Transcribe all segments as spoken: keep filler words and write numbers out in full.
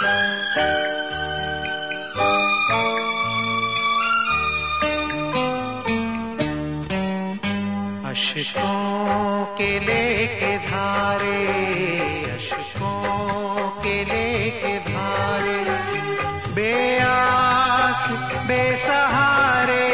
अशकों के लेके धारे, अशकों के लेके धारे, बेआस बेसहारे,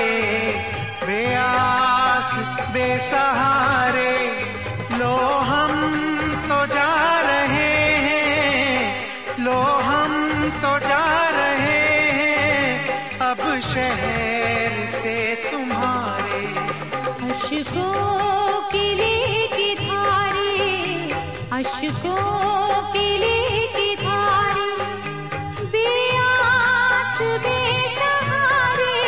बेआस बेसहारे, लो हम तो जा रहे हैं, लो हम तो जा रहे हैं अब शहर से तुम्हारे। अशकों के लेके धारे, अशकों के लेके धारे, बेआस बेसहारे,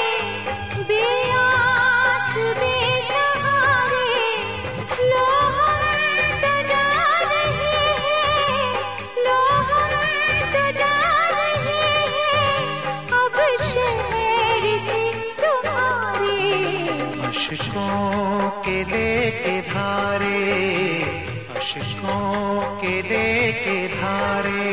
बेआस बेसहारे, लो हम तो जा रहे हैं, लो हम तो जा रहे हैं अब शहर से तुम्हारे। अशकों के लेके धारे, अशकों के लेके धारे।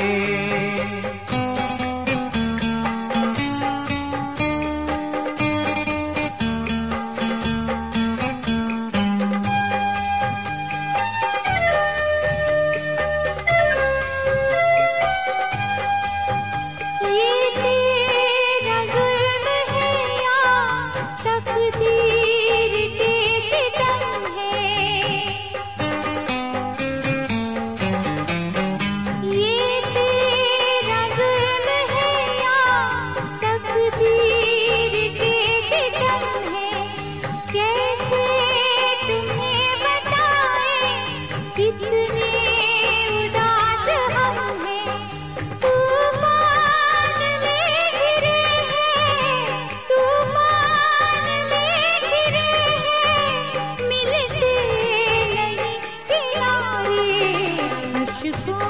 अशकों